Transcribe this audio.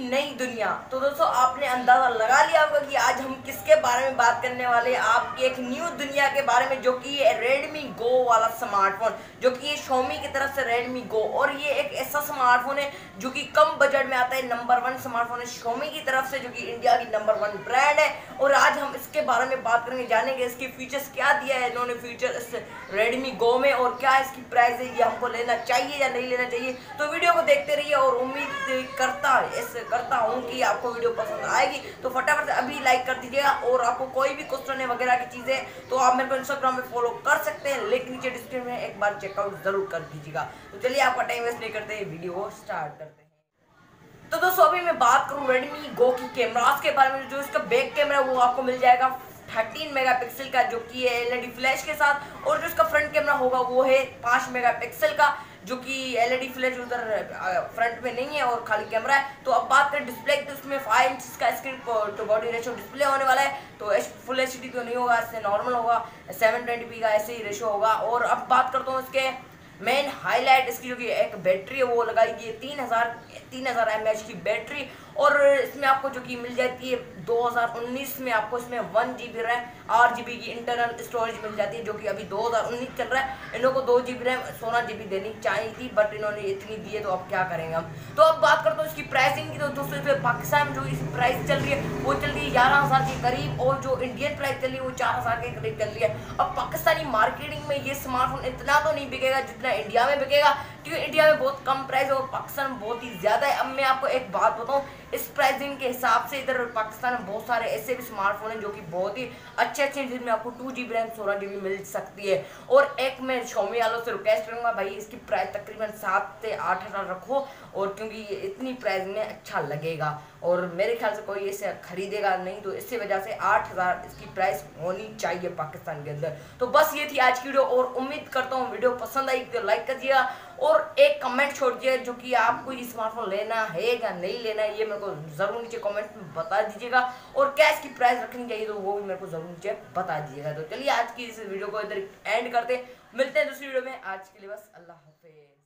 नई दुनिया। तो दोस्तों आपने अंदाजा लगा लिया होगा कि आज हम किसके बारे में बात करने वाले हैं, आपकी एक न्यू दुनिया के बारे में, जो कि ये रेडमी गो वाला स्मार्टफोन, जो कि ये Xiaomi की तरफ से रेडमी गो। और ये एक ऐसा स्मार्टफोन है जो कि कम बजट में आता है, नंबर 1 स्मार्टफोन है Xiaomi की तरफ से, जो कि इंडिया की नंबर 1 ब्रांड है। और आज हम इसके बारे में बात करेंगे, जानेंगे इसके फीचर्स क्या दिया है इन्होंने फीचर इस रेडमी गो में, और क्या इसकी प्राइस है, ये हमको लेना चाहिए या नहीं लेना चाहिए। तो वीडियो को देखते रहिए और उम्मीद करता हूँ कि आपको वीडियो पसंद आएगी। तो फटाफट से अभी लाइक कर दीजिएगा, और आपको कोई भी क्वेश्चन है वगैरह की चीज़ें तो आप मेरे को इंस्टाग्राम पे फॉलो कर सकते हैं, लेकिन नीचे डिस्क्रिप्शन में एक बार चेकआउट जरूर कर दीजिएगा। तो चलिए आपका टाइम वेस्ट नहीं करते, वीडियो को स्टार्ट करते हैं। तो दोस्तों अभी मैं बात करूँ रेडमी गो की कैमरास के बारे में। जो इसका बैक कैमरा वो आपको मिल जाएगा 13 मेगापिक्सल का, जो कि है एलईडी फ्लैश के साथ। और जो इसका फ्रंट कैमरा होगा वो है 5 मेगापिक्सल का, जो कि एलईडी फ्लैश उधर फ्रंट में नहीं है और खाली कैमरा है। तो अब बात करें डिस्प्ले की, तो उसमें 5 इंच का screen to body ratio display होने वाला है। तो फुल एचडी तो नहीं होगा, इससे नॉर्मल होगा, 720p का ऐसे ही रेशो होगा। और अब बात करता हूँ इसके मेन हाईलाइट, इसकी जो कि एक बैटरी है वो लगाई गई है 3000 mAh की बैटरी। और इसमें आपको जो कि मिल जाती है 2019 में आपको इसमें 1GB रैम 8GB की इंटरनल स्टोरेज मिल जाती है, जो कि अभी 2019 चल रहा है। इन लोगों को 2GB रैम 16GB देनी चाहिए थी, बट इन्होंने इतनी दी है, तो अब क्या करेंगे हम। तो अब बात करते हैं इसकी प्राइसिंग की। तो दोस्तों इसमें पाकिस्तान में जो इसकी प्राइस चल रही है वो चल रही है 11,000 के करीब, और जो इंडियन प्राइस चल रही है वो 4,000 के करीब चल रही है। अब पाकिस्तानी मार्केटिंग में ये स्मार्टफोन इतना तो नहीं बिकेगा जितना इंडिया में बिकेगा, क्योंकि इंडिया में बहुत कम प्राइस है और पाकिस्तान में बहुत ही ज्यादा है। अब मैं आपको एक बात बताऊं, इस प्राइसिंग के हिसाब से इधर पाकिस्तान में बहुत सारे ऐसे भी स्मार्टफोन हैं जो कि बहुत ही अच्छे जिनमें आपको 2GB रैम 16GB मिल सकती है। और एक मैं Xiaomi वालों से रिक्वेस्ट करूंगा, भाई इसकी प्राइस तकरीबन 7 से 8,000 रखो, और क्योंकि ये इतनी प्राइस में अच्छा लगेगा, और मेरे ख्याल से कोई इसे खरीदेगा नहीं, तो इसी वजह से 8,000 इसकी प्राइस होनी चाहिए पाकिस्तान के अंदर। तो बस ये थी आज की वीडियो, और उम्मीद करता हूँ वीडियो पसंद आई तो लाइक कर दिया, और एक कमेंट छोड़ दिए जो कि आपको ये स्मार्टफोन लेना है या नहीं लेना है, ये मेरे को जरूर नीचे कमेंट में बता दीजिएगा। और क्या इसकी प्राइस रखनी चाहिए तो वो भी मेरे को जरूर नीचे बता दीजिएगा। तो चलिए आज की इस वीडियो को इधर एंड करते, मिलते हैं दूसरी वीडियो में। आज के लिए बस अल्लाह हाफिज।